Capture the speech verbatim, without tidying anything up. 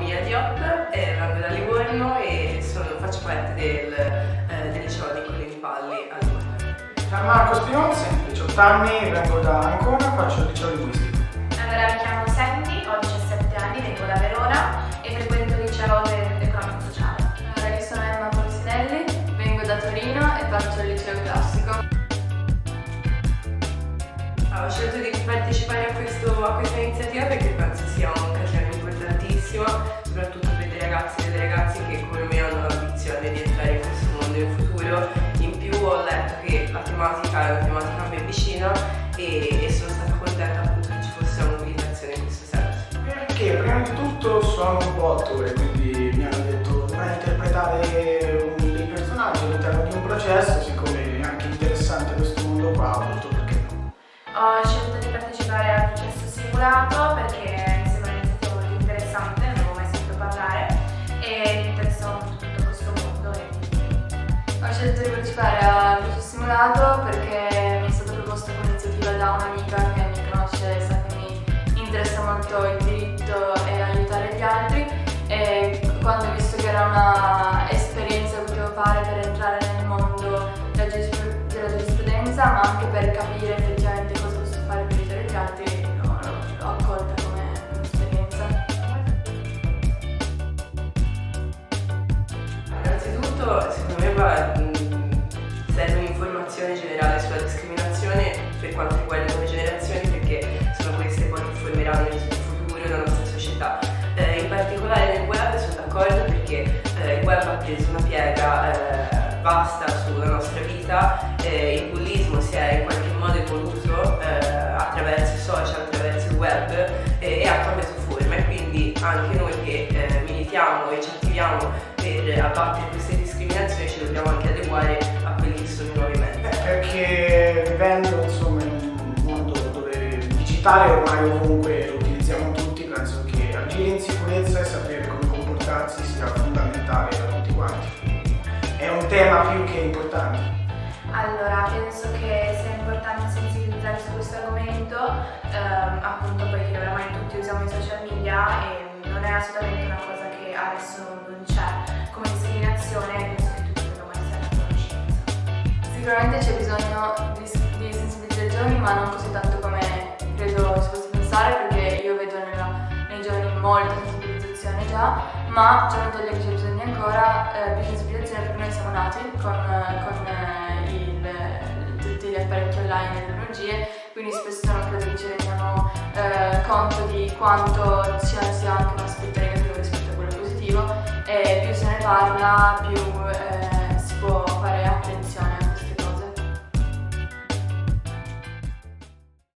Emilia Diop, eh, vengo da Livorno e sono, faccio parte del, eh, del liceo Niccolini Palli a Livorno. Sono Marco Spinozzi, diciotto anni, vengo da Ancona, faccio il liceo linguistico. Allora, mi chiamo Sandy, ho diciassette anni, vengo da Verona e frequento il liceo economico sociale. Allora, io sono Emma Polisinelli, vengo da Torino e faccio il liceo classico. Ho scelto di partecipare a, questo, a questa iniziativa perché penso sia un'occasione importantissima, soprattutto per dei ragazzi e delle ragazze che come me hanno l'ambizione di entrare in questo mondo in futuro. In più ho letto che la tematica è una tematica a me vicina e, e sono stata contenta appunto che ci fosse una mobilitazione in questo senso. Perché prima di tutto sono un po' attore, quindi mi hanno detto dovrai interpretare un, dei personaggi all'interno di un processo, siccome è anche interessante questo mondo qua, ho detto perché no. Ho scelto di partecipare al processo simulato perché mi sembra un'iniziativa molto interessante, non avevo mai sentito parlare e mi interessava molto tutto questo mondo. E... Ho scelto di partecipare al processo simulato perché mi è stata proposta come iniziativa da un'amica che mi conosce e sa che mi interessa molto il diritto e aiutare gli altri, e quando ho visto che era una esperienza che potevo fare per entrare nel mondo della giurisprudenza, ma anche per capire effettivamente cosa posso fare per aiutare gli altri, l'ho, l'ho accolta come un'esperienza. Innanzitutto, secondo me va, serve un'informazione generale sulla discriminazione per quanto riguarda le nuove generazioni, perché sono queste poi che formeranno il futuro della nostra società. Eh, in particolare nel web sono d'accordo perché eh, il web ha preso una piega eh, vasta sulla nostra vita, eh, il bullismo si è in qualche modo evoluto eh, attraverso i social, attraverso il web eh, e ha cambiato forma, e quindi anche noi che eh, militiamo e ci attiviamo per abbattere queste discriminazioni ci dobbiamo anche adeguare a quelli che sono i nuovi mezzi. Eh, perché vivendo insomma in un mondo dove il digitale ormai ovunque lo utilizziamo tutti, penso che agire in sicurezza e sapere come comportarsi sia fondamentale per tutti quanti. È un tema più che importante. Allora, penso che sia importante sensibilizzare su questo argomento, ehm, appunto perché oramai tutti usiamo i social media e non è assolutamente una cosa che adesso non c'è come discriminazione, penso che tutti dobbiamo essere a conoscenza. Sicuramente c'è bisogno di, di sensibilizzare i giovani, ma non così tanto come credo si possa pensare, perché io vedo nella, nei giovani molta sensibilizzazione già, ma ciò non toglie che c'è bisogno ancora eh, più sensibilizzazione, perché noi siamo nati con, con eh, il, tutti gli apparecchi online e le tecnologie, quindi spesso non credo che ci rendiamo eh, conto di quanto sia, sia anche un aspetto negativo rispetto a quello positivo, e più se ne parla più eh, si può fare